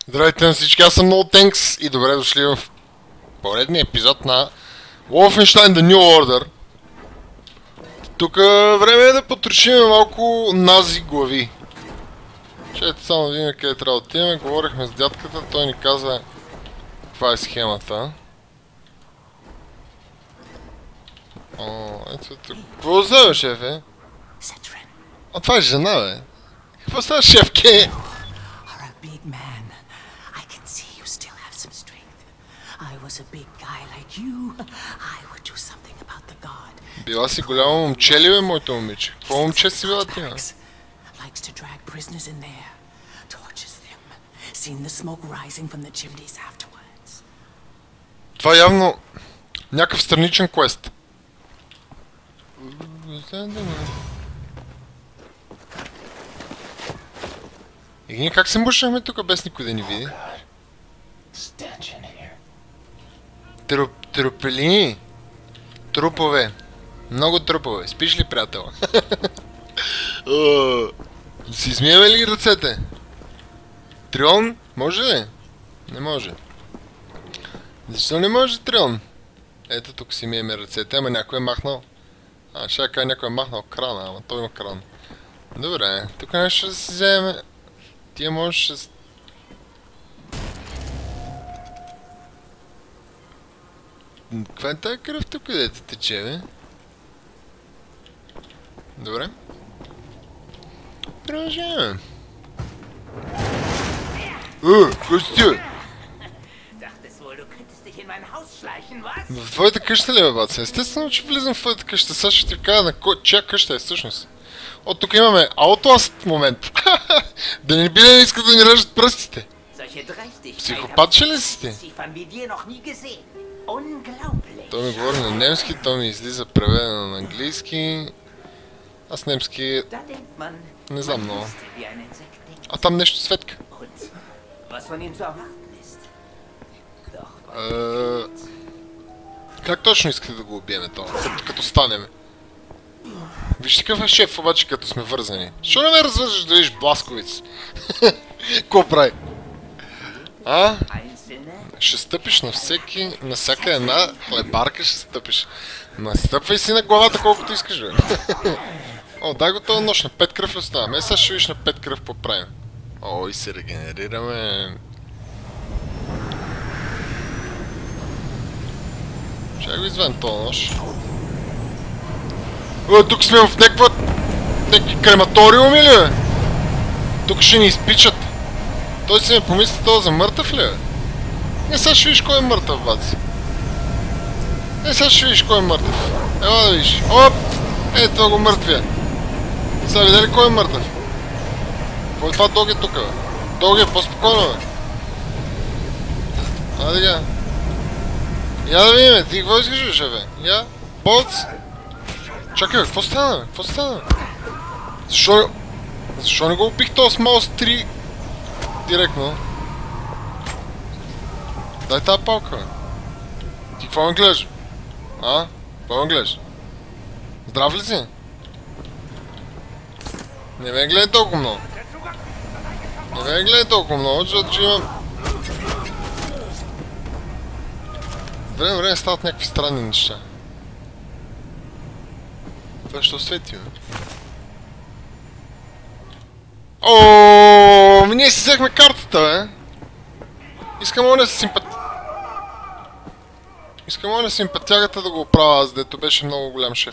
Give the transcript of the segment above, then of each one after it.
Здравейте на всички, аз съм NoThanks и добре дошли в поредния епизод на Wolfenstein The New Order. Тук време е да потрошим малко нази глави. Чайте само да видим къде трябва да отидем. Говорихме с дядката, той ни каза каква е схемата. Ето тук. Какво става, шефе? А това е жена, бе. Какво става, шефке? Била си голямо момче ли, бе, моето момиче? Какво момче си била ти, бе? Това е явно някакъв страничен квест. И ние как се мушнахме тук без никой да ни види? Тропелини. Трупове. Много трупове. Спиш ли, приятел? Си измиеме ли ръцете? Трион? Може ли? Не може. Защо не може Трион? Ето тук си миеме ръцете, ама някой е махнал. Ще кажа някой е махнал крана, ама той има кран. Добре, тук нещо ще си вземе. Тия можеш да... Каква е тая кръв тук, където тече, бе? Добре. Продължаваме. Кой си ти, бе? В твоята къща ли, бе, баца? Естествено, че влизам в твоята къща. Сега ще ти кажа на чия къща е всъщност. От тук имаме Outlast момент. Да не би да не искат да ни режат пръстите. Психопатче ли си ти? Той ми говори на немски, той ми излиза преведено на английски. Аз немски... не знам много. А там нещо светка. Как точно искате да го убиеме това, като станеме? Виж какъв е шеф, обаче като сме вързани. Защо не ме развържеш да видиш бласковици? Ко прави? Ще стъпиш на всяка една хлебарка ще стъпиш. Настъпвай си на главата колкото искаш, бе. Дай го този нощ, на 5 кръв ли оставаме? Сега ще видиш на 5 кръв поправим. И се регенерираме. Чай го изведем този нощ. Тук сме в някакви крематориуми ли, бе? Тук ще ни изпичат. Той си ме помисли това за мъртъв ли, бе? Не, сега ще видиш кой е мъртъв, баци. Сега ще видиш кой е мъртъв. Ела да видиш. Това го мъртвия. Сега видя ли кой е мъртъв? Кой е това Доги тук, бе? Доги, по-спокойно, бе. Айде га. Я да видим, ти какво искаш, бе, шефе? Я? Боц? Чакай, бе, какво стана, бе? Какво стана, бе? Защо не го убих този с маус 3 директно? Дай тази палка, бе. Ти какво ме гледаш? Какво ме гледаш? Здрав ли си? Не ме гледай толкова много. Не ме гледай толкова много, защото че имам... Време стават някакви странни неща. Това ще освети, бе. Ние си взехме картата, бе. Искам оня симпатягата да го оправя аз, дето беше много голям шеф.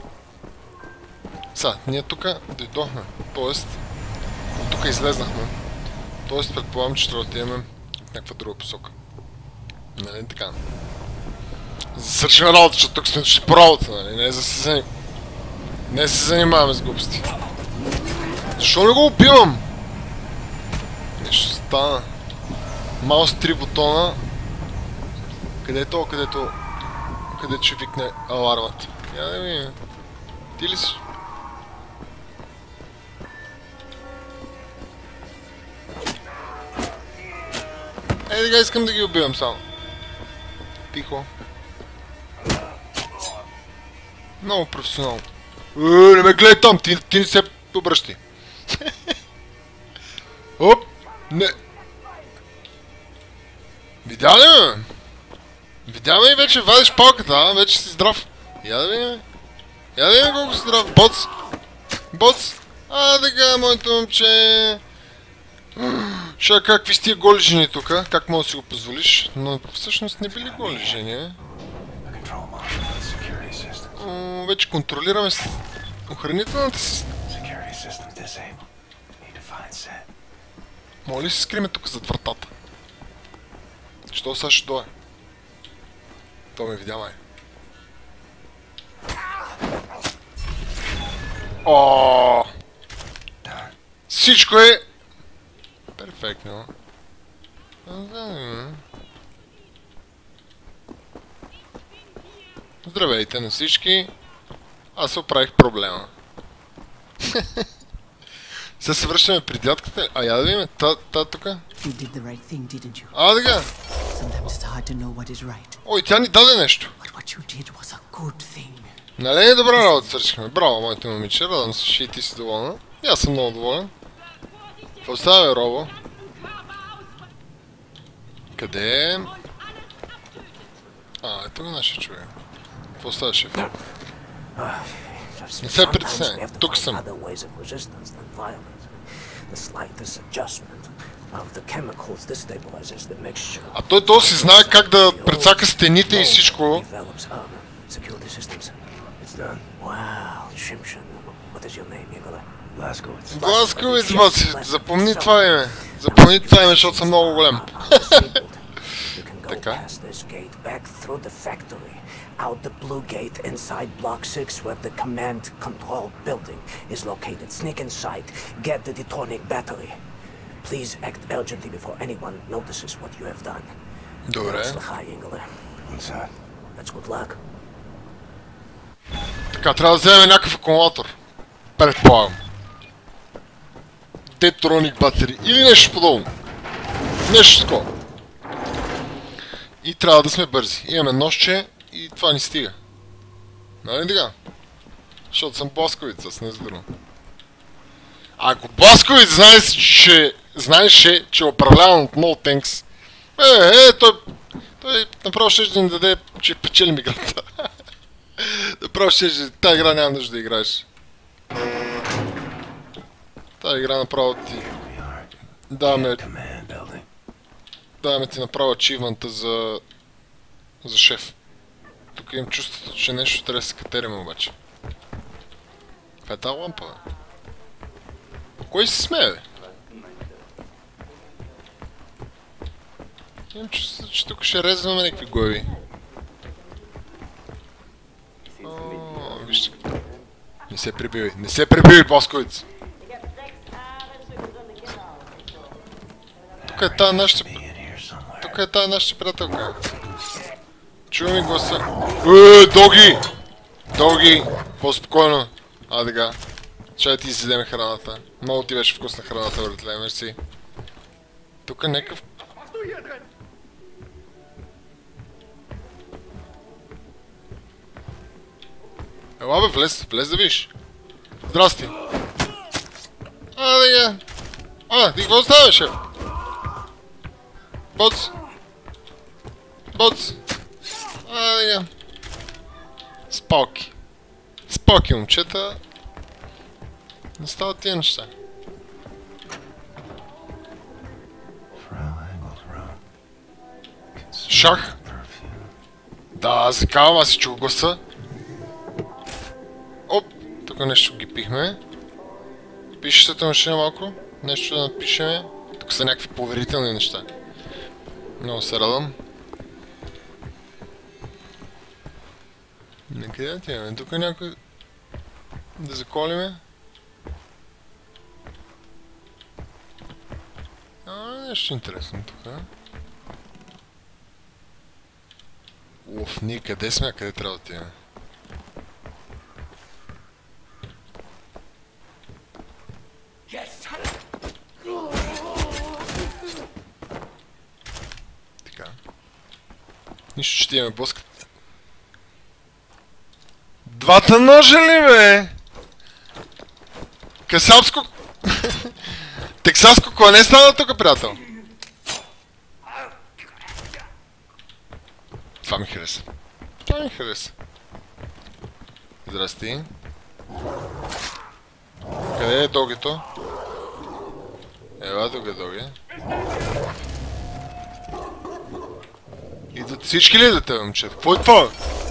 Ние тука дойдохме, т.е. от тука излезнахме. Т.е. предполагам, че трябва да отидем в някаква друга посока. Нали така? Свършим работа, защото тук сме дошли по работа, нали? Не се занимаваме с глупости. Защо не го убивам? Нещо стана. Маус 3 бутона. Къде е то? Където ще викне алармата? Я да видим. Ти ли си? Сега искам да ги убивам само. Тихо. Много професионално. Не ме гледай там, ти не се обръщай. Не. Видя ли ме? Видя ме и вече вадиш палката, а? Вече си здрав. Я да видим. Я да видим колко си здрав. Боц! Боц! Така, моето момче! Ша, какви сте голи жени тука? Как мога да си го позволиш? Но всъщност не били голи жени, е? Вече контролираме охранителната система. Моля ли се скриме тук зад вратата? Що сега ще дойде? То ме видя, май. О! Всичко е... перфектно. Здравейте на всички. Аз се оправих проблема. Сега се връщаме при дядката. А я да видим, та тука. Така. Ой, тя ни даде нещо. Нали е добра работа свършихме? Браво, моите момиче, радвам се, че и ти си доволна. И аз съм много доволен. Какво става, бе, Робо? Къде е? Ето го нашия човек. Какво става, шеф? Не се притесняй, тук съм. А той си знае как да прецака стените и всичко. Бласковиц, баци, запомни това име. Запомни това име, защото съм много голям. Така. Out the blue gate inside Block 6 where the command control building is located. Sneak inside, get the detonic battery. Please act urgently before anyone notices what you have done. Добре. That's good luck. Така, трябва да вземем някакъв акумулатор. Предполагам. Детроник батери или нещо подобно. Нещо такова. И трябва да сме бързи. Имаме нощче и това ни стига. Нали така? Защото съм бласковица, с не за друго. Ако бласковиц знаеше, че управлявам от No Thanks, той направо ще ни даде, че печелим играта. Направо ще тази игра няма нужда да играеш. Тази игра направо ти... Даваме ти направо ачивмента за шеф. Тук имам чувството, че нещо трябва да се катерим обаче. Каква е тази лампа, бе? Кой се смее, бе? Имам чувството, че тук ще резваме някакви глави. Вижте. Не се прибивай, не се прибивай, бласковиц! Тук е тази нашата... Тук е тази нашата приятелка. Чува ми гласа. Доги! Доги! По-спокойно. Така. Чай ти си вземе храната. Много ти беше вкусна храната, братле, мерси. Тук е някакъв... Ела бе, влез да виж. Здрасти. Така. Ти какво става, шеф? Боц. Боц. Така. Спалки. Спалки, момчета. Не стават тия неща. Шах? Да, се казвам, аз си чух гласа. Оп, тук нещо ги пихме. Пишещата машина малко. Нещо да напишеме. Тук са някакви поверителни неща. Много се радвам. Накъде отиваме? Тук някой... Да заколиме. Нещо интересно тук. Уф, ние къде сме, а къде трябва да отиваме? Така. Нищо, че ти имаме блъскат. Двата ножа ли, бе? Касапско... Тексаско клане стана тук, приятел? Това ми хареса. Това ми хареса. Здрасти. Къде е догито? Ела тук е доги. Идват всички ли идвате, момчета? Какво е това?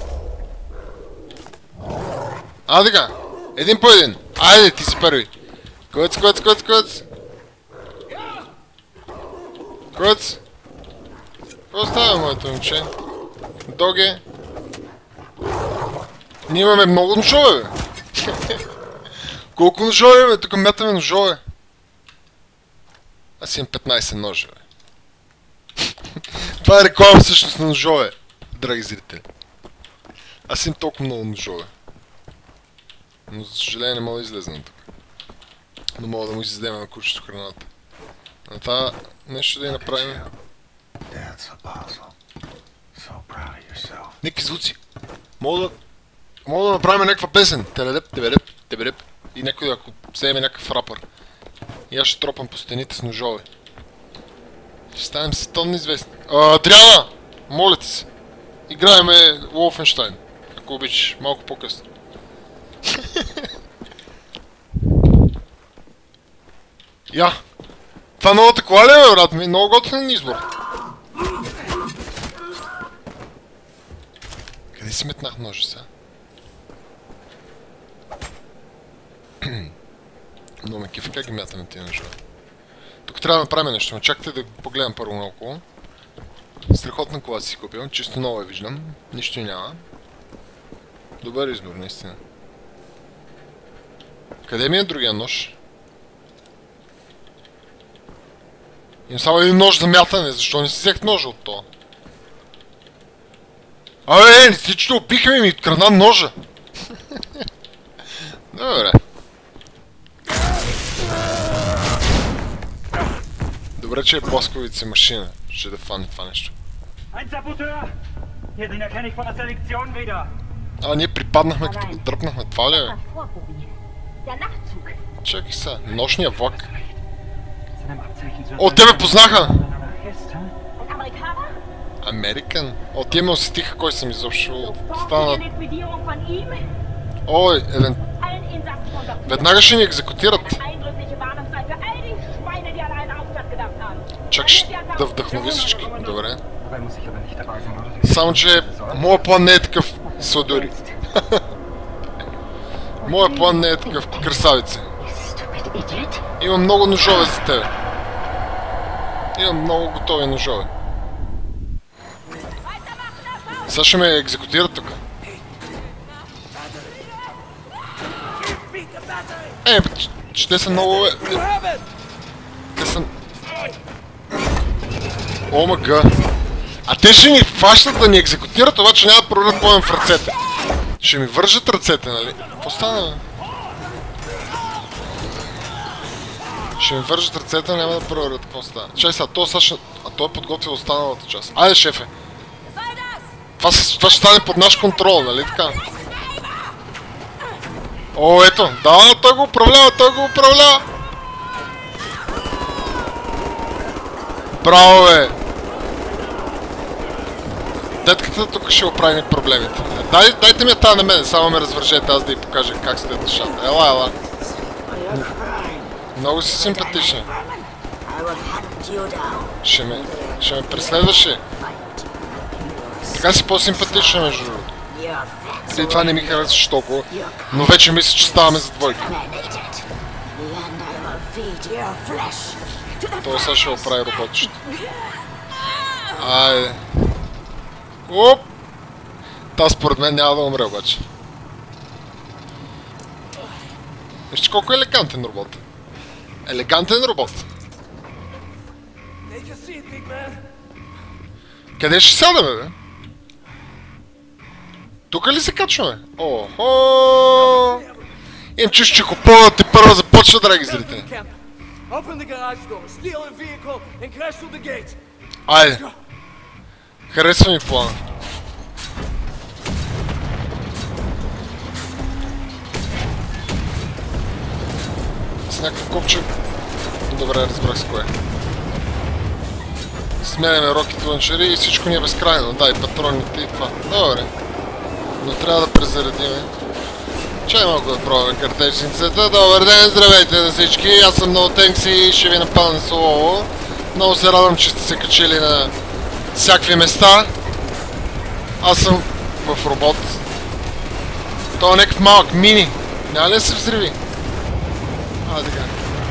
А, така. Един по един. Айде, ти си първи. Куц. Куц. Какво става, моето момче? Доге. Ние имаме много ножове, бе. Колко ножове, бе? Тук мятаме ножове. Аз имам 15 ножа, бе. Това е реклама всъщност на ножове, драги зрители. Аз имам толкова много ножове. Но за съжаление не мога да излезна тук. Но мога да му изиздема на кучето храната. На това нещо да я направим. Никакви звуци. Мога да направим някаква песен. Тебереп. И някой ако вземе някакъв рапър. И аз ще тропам по стените с ножове. Ще станем световно известни. Адриана! Моля ти се. Играеме Wolfenstein. Ако обичаш, малко по-късно. Я! Това новата кола ли е, брат ми? Много готин избор. Къде си метнах ножа сега? Много ме кефи, как ги мятаме тия ножове? Тук трябва да направим нещо, но чакайте да погледам първо наоколо. Страхотна кола си купил, чисто нова я виждам, нищо няма. Добър избор, наистина. Къде ми е другия нож? Имам само един нож за мятане, защо не си взех ножа от това? Не си че опихме и ми открадна ножа! Добре. Добре, че е плосковица машина. Ще да фани това нещо. Ние припаднахме като го дръпнахме. Това ли е? Чакай сега. Нощния влак. О, те ме познаха! Американ? О, тия ме усетиха кой съм изобщо. Стана... Ой, веднага ще ни екзекутират. Чак ще да вдъхнови всички. Добре. Само, че моят план не е такъв, Содори. Моят план не е такъв, красавица. Имам много ножове за тебе. Имам много готови ножове. Сега ще ме екзекутират тук. Че те са много... Те са... О, мага. А те ще ни фащат да ни екзекутират, обаче няма да прорват поем в ръцете. Ще ми вържат ръцете, нали? Какво стана, бе? Ще ми вържат ръцете, няма да прорват. Какво стана? Чай сега, той е подготвил останалата част. Айде, шефе! Това ще стане под наш контрол, нали така? О, ето! Да, той го управлява! Браво, бе! Детката тук ще оправи проблемите. Дайте ми тази на мен, само ме развържете, аз да й покажа как стоят нещата. Ела. Много си симпатична. Ще ме преследваш ли? Така си по-симпатична, между другото. Преди това не ми харесваш толкова, но вече мисля, че ставаме за двойка. Това сега ще оправи работещето. Айде. Оп! Та според мен няма да умре обаче. Вижте колко е елегантен робот. Елегантен робот. Къде ще сядаме, бе? Тука ли се качваме? Охо! Им чуш, че купуват те първа започва, драги зрители. Айде. Харесва ми плана. С някакъв копче. Добре, разбрах с кое. Сменяме рокет лънчери и всичко ни е безкрайно. Да, и патроните и това. Добре. Но трябва да презаредиме. Чай малко да пробваме картечницата. Добър ден, здравейте на всички. Аз съм NoTanks и ще ви напълня слово. Много се радвам, че сте се качили на всякакви места. Аз съм в робот. Това е някакъв малък мини. Няма ли да се взриви? Така.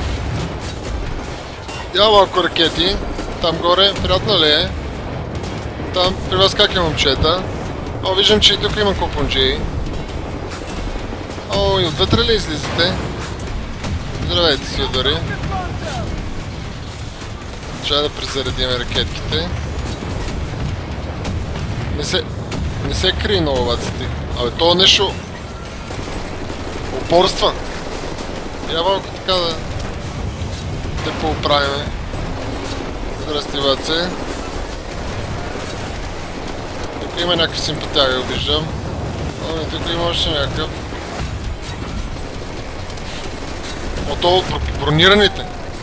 Има малко ракети. Там горе, приятно ли е? Там, при вас как е, момчета? О, виждам, че и тук има копунджии. О, и отвътре ли излизате? Здравейте, Сидори. Чай да презаредим ракетките. Не се крие на оваците. Абе, това нещо... упорства. Я малко така да... те поуправиме. Здрасти, баце. Тук има някакъв симпатяга, виждам. О, и тук има още някакъв. О, това от бронираните.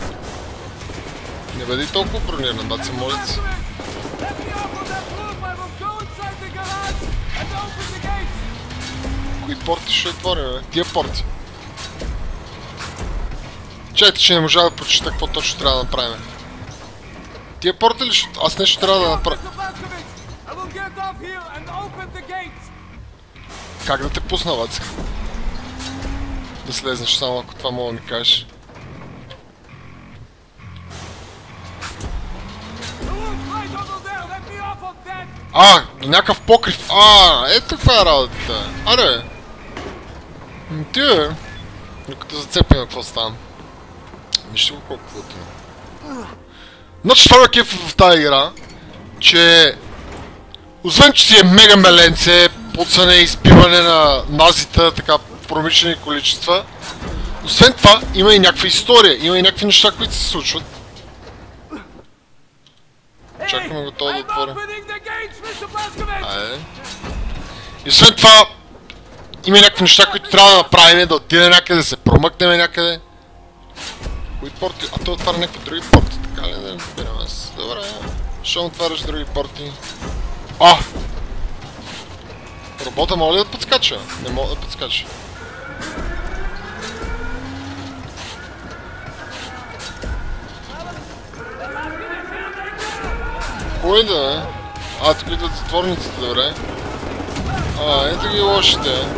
Не бъди толкова брониран, баце, моля се. Кои порти ще отворим, бе? Тия порти. Чайте, че не можа да прочита какво точно трябва да направим. Тия порти ли ще... Аз нещо трябва да направя. Как да те пусна, баце? Да слезнеш само, ако това мога да ми кажеш. Някакъв покрив. Ето каква е работата. Аре. Ти бе. Докато зацепим какво става. Вижте го колко плътно. Значи това е кеф в тази игра, че освен че си е мега меленце, пуцане и избиване на назита, така промишлени количества, освен това има и някаква история, има и някакви неща, които се случват. Чакаме го това да отворя. И освен това има и някакви неща, които трябва да направим, да отидем някъде, да се промъкнем някъде. Кои порти? Това отваря някакви други порти, така ли да разбирам аз? Добре, що отваряш други порти? Робота мога ли да подскача? Не мога да подскача. Кой да е? Тук идват затворниците, добре. Ето ги лошите.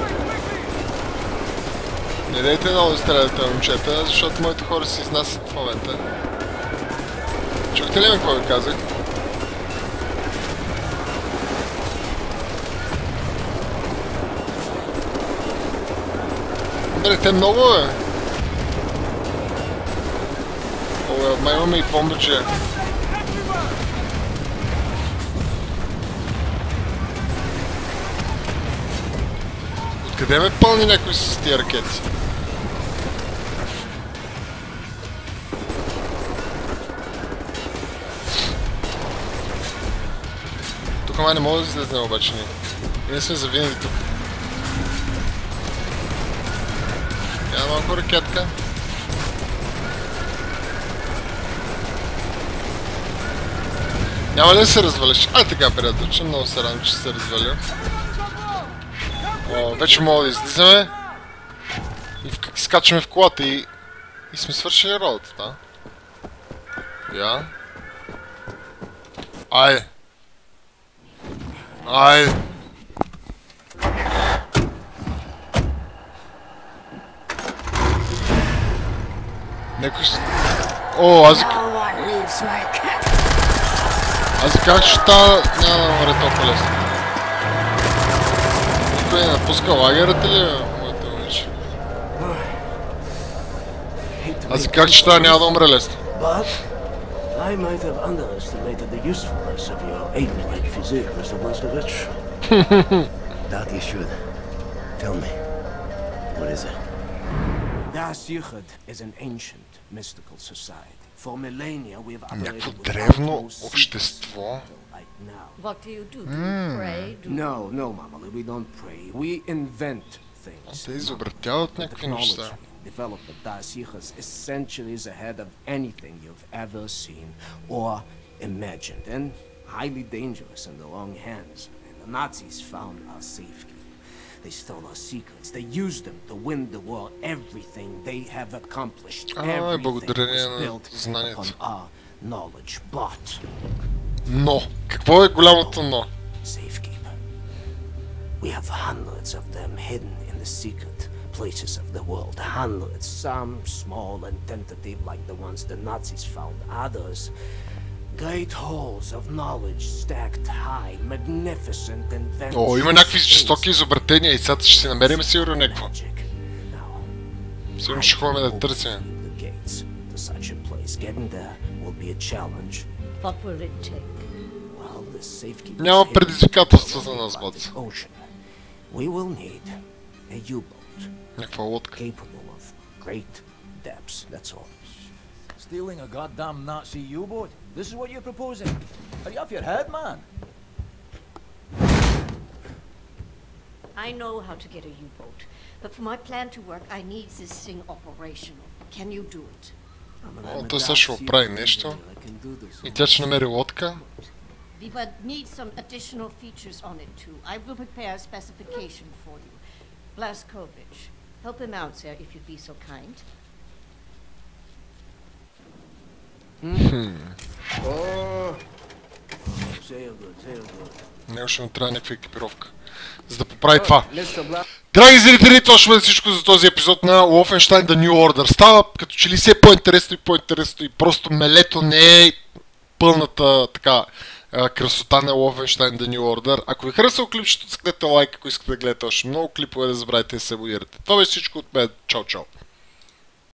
Не дайте много да стреляте, момчета, защото моите хора се изнасят в момента. Чухте ли ме какво ви казах? Добре, те много е. Май имаме и бомбаче. Откъде ме пълни някой с тия ракети? Тук май не мога да излезнем обаче ние. Ние сме завинали тук. Няма малко ракетка. Няма ли да се развалиш? Така, приятел, че много се радвам, че се разваля. Вече мога да излизаме. И скачаме в колата и сме свършили работата. Я. Айде. Некой... Аз как ще става... Няма да умре толкова лесно. Никой не напуска лагерата ли, моите момиче? Аз как ще става, няма да умре лесно. I might have underestimated the usefulness of your ape-like physique, Mr. Blazkowicz. That you should. Tell me, what is it? Das Yichud is an ancient, mystical society. For millennia we have operated Някакво with древно utmost общество. like now. What do you do? Do you pray? No, Mama, we don't pray. We invent things. Те изобретяват някакви неща. Developed at Das Yichud is centuries ahead of anything you've ever seen or imagined and highly dangerous in the wrong hands. And the Nazis found our safekeeping. They stole our secrets. They used them to win the war. Everything they have accomplished, everything благодарение was на built знанието. upon our knowledge. But Но, какво е голямото но? Safekeeper. We have hundreds of them hidden in the secret places of the world. Hundreds, some small and tentative like the ones the Nazis found. Others, great halls of knowledge stacked high, magnificent inventions. О, има някакви жестоки изобретения и сега ще си намерим сигурно някакво. Сигурно ще ходим да търсим. The gates to such a place. Getting there will be a challenge. What will it take? Well, the safekeepers Няма hidden предизвикателства за in the нас, Atlantic бац. Ocean. We will need a U-boat Някаква лодка. capable of great depths. That's all. Stealing a goddamn Nazi U-boat? This is what you're proposing? Are you off your head, man? I know how to get a U-boat, but for my plan to work, I need this thing operational. Can you do it? О, той сега ще оправи нещо. И тя ще намери лодка. We would need some additional features on it too. I will prepare a specification for you. Blaskovich, help him out, sir, if you'd be so kind. Oh, sail good, sail good. Него ще му трябва някаква екипировка, за да поправи това. Mr. Black. Драги зрители, това ще бъде всичко за този епизод на Wolfenstein The New Order. Става като че ли все по-интересно и по-интересно и просто мелето не е пълната така красота на Wolfenstein The New Order. Ако ви харесва клипчето, скнете лайк, ако искате да гледате още много клипове, да забравяйте да се абонирате. Това беше всичко от мен. Чао, чао!